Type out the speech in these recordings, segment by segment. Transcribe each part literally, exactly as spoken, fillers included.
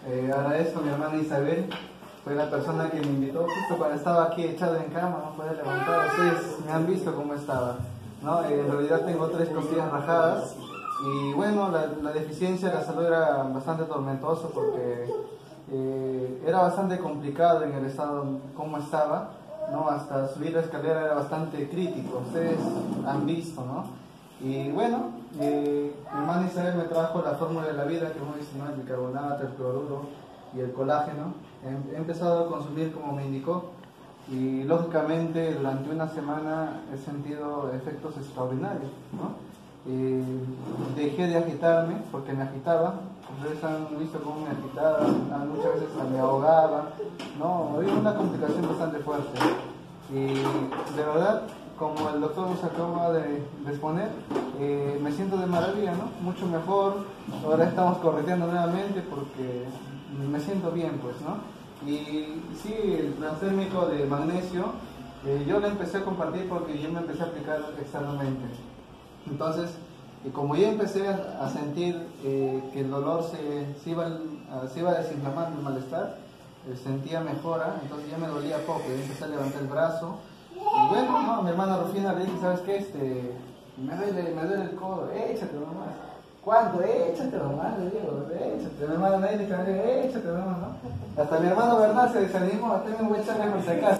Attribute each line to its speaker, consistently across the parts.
Speaker 1: Eh, agradezco a mi hermana Isabel, fue la persona que me invitó justo cuando estaba aquí echado en cama, no podía levantar. Ustedes me han visto cómo estaba, ¿no? Eh, en realidad tengo tres costillas rajadas y bueno, la, la deficiencia de la salud era bastante tormentoso porque eh, era bastante complicado en el estado como estaba, ¿no? Hasta subir la escalera era bastante crítico, ustedes han visto, ¿no? Y bueno, eh, mi hermana Isabel me trajo la fórmula de la vida, que como dice, ¿no? El bicarbonato, el cloruro y el colágeno. He, he empezado a consumir como me indicó y lógicamente durante una semana he sentido efectos extraordinarios, ¿no? Eh, dejé de agitarme porque me agitaba. Ustedes han visto cómo me agitaba, muchas veces me ahogaba, ¿no? Había una complicación bastante fuerte y de verdad, como el doctor nos acaba de exponer, eh, me siento de maravilla, ¿no? Mucho mejor. Ahora estamos correteando nuevamente porque me siento bien, pues, ¿no? Y sí, el transdérmico de magnesio, eh, yo lo empecé a compartir porque yo me empecé a aplicar externamente. Entonces, y como ya empecé a sentir eh, que el dolor se, se, iba, se iba desinflamando, el malestar, eh, sentía mejora, entonces ya me dolía poco, y empecé a levantar el brazo. Y bueno, no, mi hermana Rufina le dije, ¿sabes qué? Este, me duele, me duele el codo, échatelo nomás. ¿Cuánto? Échatelo nomás, le digo, échatelo. Mi hermana Nelly le digo, échatelo nomás, ¿no? Hasta mi hermano Bernal se desanimó, hasta me voy a echarle por si acaso.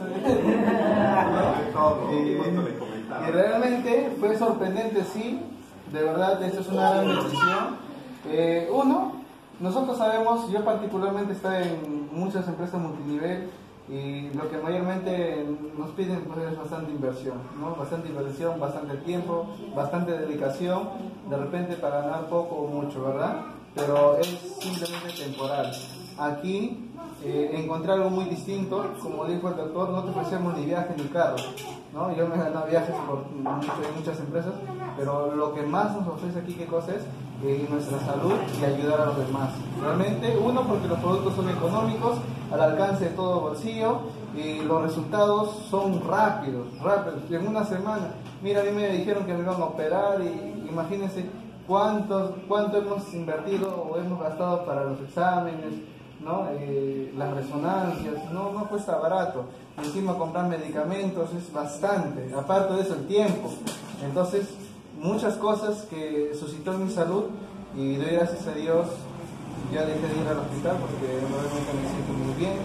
Speaker 1: y, y realmente fue sorprendente, sí, de verdad, esto es una gran decisión. Eh, uno, nosotros sabemos, yo particularmente estoy en muchas empresas multinivel, y lo que mayormente nos piden pues, es bastante inversión, ¿no? Bastante inversión, bastante tiempo, bastante dedicación, de repente para ganar poco o mucho, ¿verdad? Pero es simplemente temporal. Aquí eh, encontré algo muy distinto, como dijo el doctor, no te ofrecemos ni viaje ni carro, ¿no? Yo me he ganado viajes por mucho, en muchas empresas, pero lo que más nos ofrece aquí, ¿qué cosa es? Eh, nuestra salud y ayudar a los demás. Realmente, uno, porque los productos son económicos, al alcance de todo bolsillo, y los resultados son rápidos, rápidos, en una semana. Mira, a mí me dijeron que me iban a operar y imagínense cuánto, cuánto hemos invertido o hemos gastado para los exámenes, ¿no? Eh, las resonancias, no, no cuesta barato. Encima comprar medicamentos es bastante, aparte de eso el tiempo. Entonces, muchas cosas que suscitó en mi salud y doy gracias a Dios. Ya dejé de ir al hospital porque realmente me siento muy bien.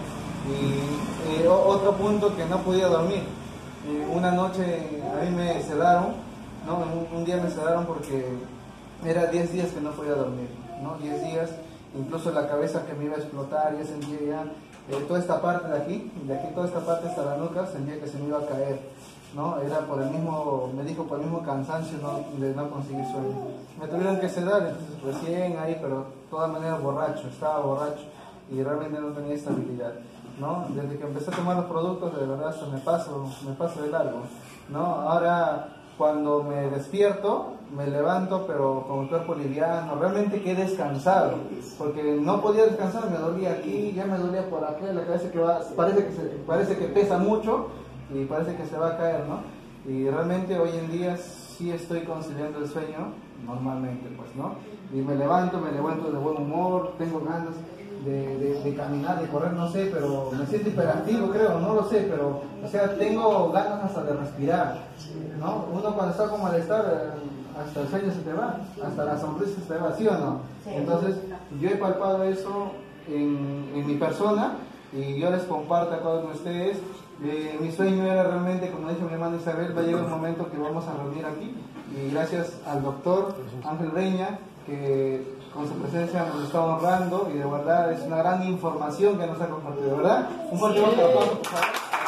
Speaker 1: Y eh, otro punto, que no podía dormir. Eh, una noche a mí me sedaron, ¿no? un, un día me sedaron porque era diez días que no podía dormir, ¿no? diez días, incluso la cabeza que me iba a explotar, ya sentía ya eh, toda esta parte de aquí, de aquí toda esta parte hasta la nuca, sentía que se me iba a caer, ¿no? Era por el mismo, me dijo, por el mismo cansancio, ¿no? De no conseguir sueño. Me tuvieron que sedar, entonces recién ahí, pero de todas maneras borracho, estaba borracho y realmente no tenía estabilidad, ¿no? Desde que empecé a tomar los productos, de verdad, hasta me paso, me paso de largo, ¿no? Ahora, cuando me despierto, me levanto, pero con el cuerpo liviano, realmente quedé descansado, porque no podía descansar, me dolía aquí, ya me dolía por aquí, la cabeza que va, parece que, se, parece que pesa mucho, y parece que se va a caer, ¿no? Y realmente hoy en día sí estoy conciliando el sueño normalmente, pues, ¿no? Y me levanto, me levanto de buen humor, tengo ganas de, de, de caminar, de correr, no sé, pero me siento hiperactivo, creo, no lo sé, pero, o sea, tengo ganas hasta de respirar, ¿no? Uno cuando está con malestar, hasta el sueño se te va, hasta la sonrisa se te va, ¿sí o no? Entonces, yo he palpado eso en, en mi persona, y yo les comparto a cada uno de ustedes. Eh, mi sueño era realmente, como dijo mi hermana Isabel, va a llegar un momento que vamos a reunir aquí, y gracias al doctor Ángel Reña, que con su presencia nos está honrando, y de verdad es una gran información que nos ha compartido, ¿verdad? Un fuerte aplauso, por favor.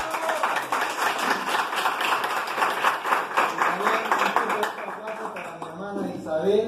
Speaker 1: Y también un fuerte aplauso para mi hermana Isabel.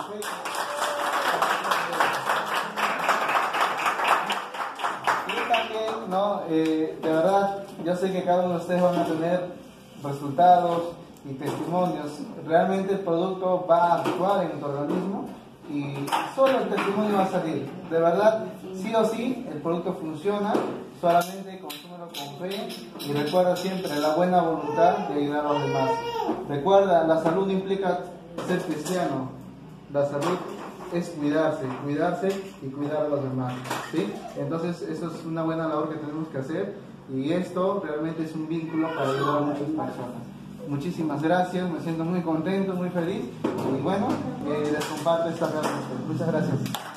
Speaker 1: No, eh, de verdad, yo sé que cada uno de ustedes van a tener resultados y testimonios. Realmente el producto va a actuar en tu organismo y solo el testimonio va a salir. De verdad, sí o sí, el producto funciona, solamente consúmelo con fe y recuerda siempre la buena voluntad de ayudar a los demás. Recuerda, la salud no implica ser cristiano, la salud es cuidarse, cuidarse y cuidar a los demás, ¿sí? Entonces eso es una buena labor que tenemos que hacer y esto realmente es un vínculo para ayudar a muchas personas. Muchísimas gracias, me siento muy contento, muy feliz y bueno, eh, les comparto esta reunión. Muchas gracias.